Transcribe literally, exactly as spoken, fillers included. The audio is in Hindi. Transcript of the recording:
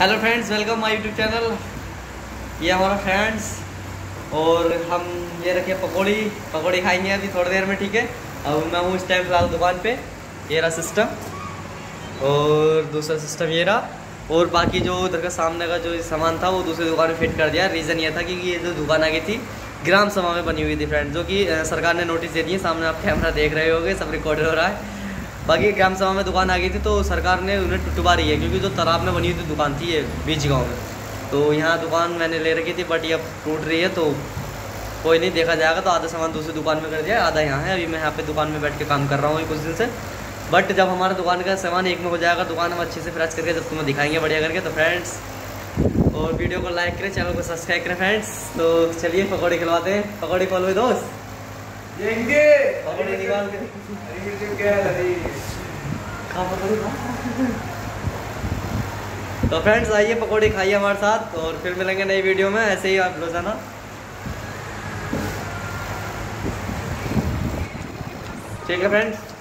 Hello friends, welcome my YouTube channel. ये हमारा फ्रेंड्स और हम ये रखे पकौड़ी पकौड़ी खाएंगे अभी थोड़ी देर में, ठीक है। अब मैं हूँ इस टाइम फिलहाल दुकान पे। ये रहा सिस्टम और दूसरा सिस्टम ये रहा, और बाकी जो उधर का सामने का जो सामान था वो दूसरी दुकान में फिट कर दिया। रीज़न ये था कि ये जो दुकान आ गई थी ग्राम सभा में बनी हुई थी फ्रेंड्स, जो कि सरकार ने नोटिस दे दिए। सामने आप कैमरा देख रहे होगे, सब रिकॉर्ड हो रहा है। बाकी ग्राम सभा में दुकान आ गई थी तो सरकार ने उन्हें टुटवा रही है, क्योंकि जो तालाब में बनी हुई थी दुकान थी ये बीच गांव में, तो यहाँ दुकान मैंने ले रखी थी, बट ये अब टूट रही है तो कोई नहीं, देखा जाएगा। तो आधा सामान दूसरी दुकान में कर दिया, आधा यहाँ है। अभी मैं यहाँ पे दुकान में बैठ के काम कर रहा हूँ कुछ दिन से, बट जब हमारा दुकान का सामान एक में हो जाएगा, दुकान हम अच्छे से फ्रेश करके जब तुम्हें दिखाएंगे बढ़िया करके। तो फ्रेंड्स, और वीडियो को लाइक करें, चैनल को सब्सक्राइब करें फ्रेंड्स। तो चलिए पकौड़ी खिलवाते हैं। पकौड़ी खोलो दोस्त, देंगे पकौड़ी निकाल के तो फ्रेंड्स आइए पकौड़ी खाइए हमारे साथ, और फिर मिलेंगे नई वीडियो में ऐसे ही आप रोजाना। ठीक है फ्रेंड्स।